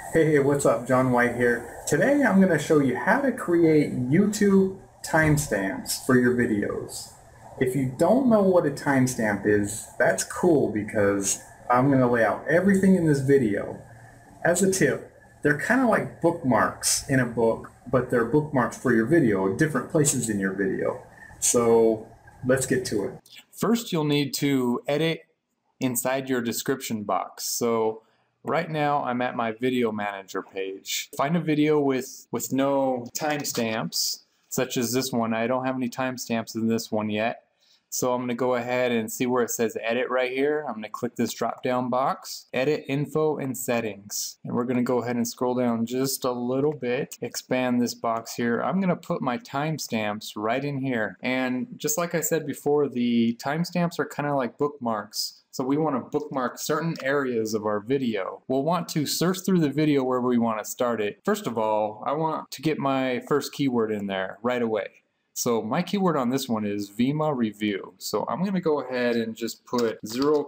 Hey, what's up? John White here. Today I'm going to show you how to create YouTube timestamps for your videos. If you don't know what a timestamp is, that's cool because I'm going to lay out everything in this video. As a tip, they're kind of like bookmarks in a book, but they're bookmarks for your video, different places in your video. So let's get to it. First, you'll need to edit inside your description box. So right now I'm at my video manager page. Find a video with no timestamps, such as this one. I don't have any timestamps in this one yet. So I'm going to go ahead and see where it says edit right here. I'm going to click this drop down box, edit info and settings. And we're going to go ahead and scroll down just a little bit, expand this box here. I'm going to put my timestamps right in here. And just like I said before, the timestamps are kind of like bookmarks. So we want to bookmark certain areas of our video. We'll want to search through the video where we want to start it. First of all, I want to get my first keyword in there right away. So my keyword on this one is Vima review. So I'm going to go ahead and just put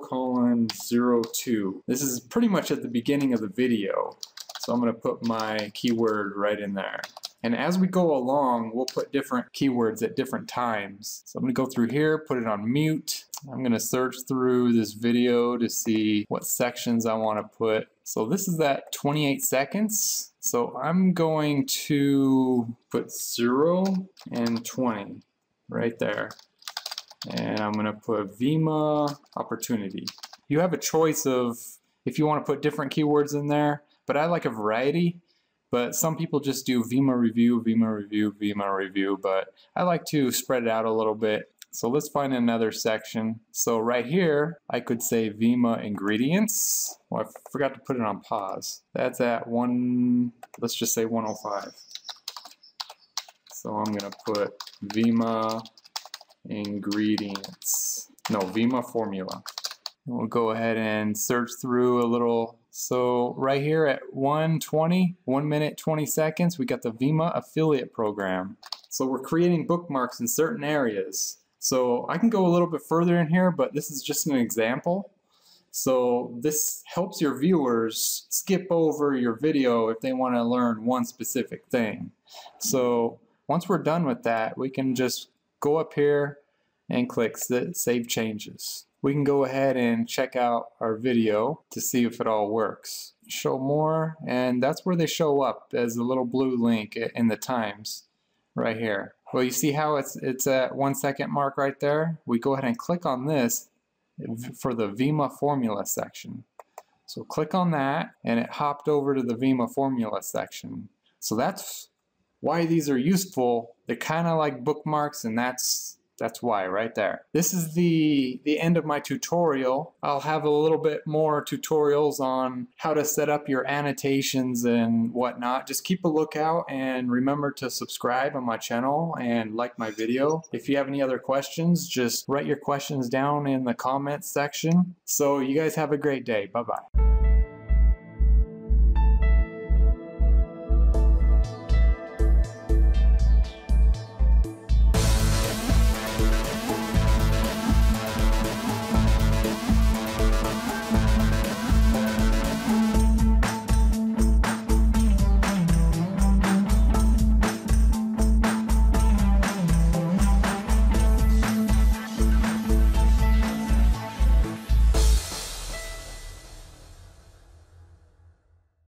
0:02. This is pretty much at the beginning of the video. So I'm going to put my keyword right in there. And as we go along, we'll put different keywords at different times. So I'm going to go through here, put it on mute. I'm going to search through this video to see what sections I want to put. So this is at 28 seconds. So I'm going to put 0 and 20 right there. And I'm going to put Vima opportunity. You have a choice of if you want to put different keywords in there, but I like a variety. But some people just do Vima review, Vima review, Vima review, but I like to spread it out a little bit. So let's find another section. So right here, I could say Vima ingredients. Well, I forgot to put it on pause. That's at let's just say 105. So I'm gonna put Vima ingredients. No, Vima formula. We'll go ahead and search through a little. So right here at 1:20, 1 minute 20 seconds, we got the Vima affiliate program. So we're creating bookmarks in certain areas. So I can go a little bit further in here, but this is just an example. So this helps your viewers skip over your video if they want to learn one specific thing. So once we're done with that, we can just go up here and click Save Changes. We can go ahead and check out our video to see if it all works. Show more, and that's where they show up as a little blue link in the times right here. Well, you see how it's at 1 second mark right there? We go ahead and click on this for the Vima formula section. So click on that, and it hopped over to the Vima formula section. So that's why these are useful. They're kind of like bookmarks, and that's why right there. This is the end of my tutorial. I'll have a little bit more tutorials on how to set up your annotations and whatnot. Just keep a lookout and remember to subscribe on my channel and like my video. If you have any other questions, just write your questions down in the comments section. So you guys have a great day. Bye-bye.